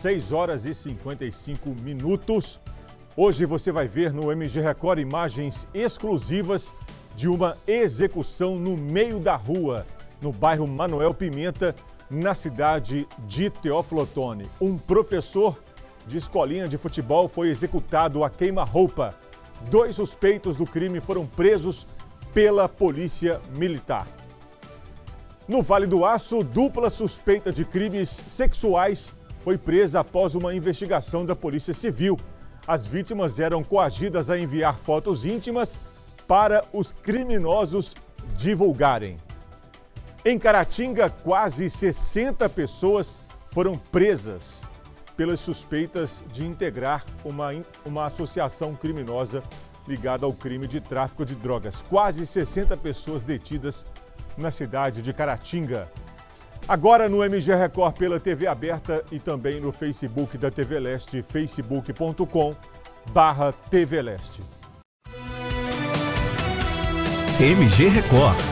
6 horas e 55 minutos. Hoje você vai ver no MG Record imagens exclusivas de uma execução no meio da rua, no bairro Manuel Pimenta, na cidade de Teófilo Otoni. Um professor de escolinha de futebol foi executado a queima-roupa. 2 suspeitos do crime foram presos pela Polícia Militar. No Vale do Aço, dupla suspeita de crimes sexuais foi presa após uma investigação da Polícia Civil. As vítimas eram coagidas a enviar fotos íntimas para os criminosos divulgarem. Em Caratinga, quase 60 pessoas foram presas pelas suspeitas de integrar uma associação criminosa ligada ao crime de tráfico de drogas. Quase 60 pessoas detidas na cidade de Caratinga. Agora no MG Record pela TV aberta e também no Facebook da TV Leste, facebook.com/TV Leste. MG Record.